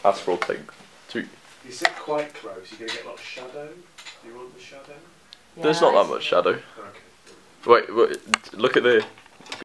astral thing. You sit quite close, you're going to get a lot of shadow. Do you want the shadow? There's not that much shadow. Okay. Wait, look at the